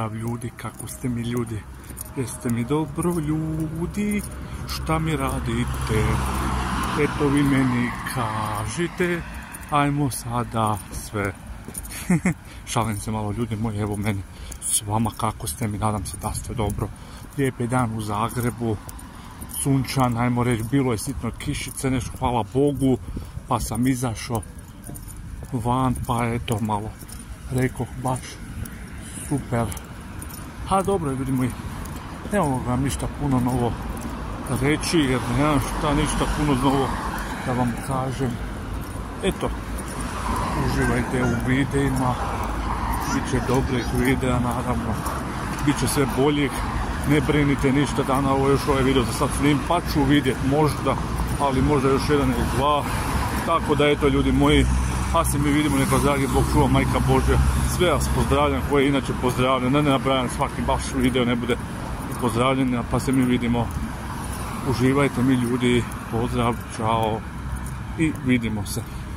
Pozdrav ljudi, kako ste mi ljudi? Jeste mi dobro ljudi? Šta mi radite? Eto vi meni kažite, ajmo sada sve. Šalim se malo ljudi moji, evo meni s vama kako ste mi, nadam se da ste dobro. Lijep je dan u Zagrebu, sunčan, ajmo reći, bilo je sitno kišice, nešto hvala Bogu, pa sam izašao van, pa eto malo, rekoh baš super. Ha dobro ljudi moji, ne mogu vam ništa puno novo reći jer nemam šta ništa puno novo da vam kažem. Eto, uživajte u videima, bit će dobrih videa naravno, bit će sve boljih, ne brinite ništa dana, ovo još ovaj video za sad snim, pa ću vidjet možda, ali možda još jedan ili dva, tako da eto ljudi moji, a se mi vidimo, neka dragi Bog čuva, majka Božja, sve vas pozdravljam koje inače pozdravljam, ne nabrajam svaki baš video, ne bude pozdravljenja, pa se mi vidimo, uživajte mi ljudi, pozdrav, čao i vidimo se.